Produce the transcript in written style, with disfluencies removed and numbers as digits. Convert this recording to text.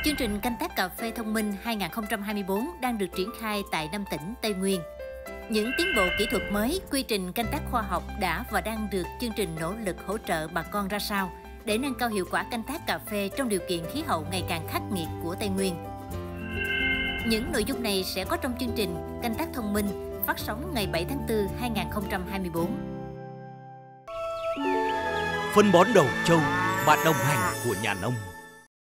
Chương trình canh tác cà phê thông minh 2024 đang được triển khai tại 5 tỉnh Tây Nguyên. Những tiến bộ kỹ thuật mới, quy trình canh tác khoa học đã và đang được chương trình nỗ lực hỗ trợ bà con ra sao để nâng cao hiệu quả canh tác cà phê trong điều kiện khí hậu ngày càng khắc nghiệt của Tây Nguyên. Những nội dung này sẽ có trong chương trình Canh tác thông minh phát sóng ngày 7 tháng 4 2024. Phân bón đầu trâu, bạn đồng hành của nhà nông.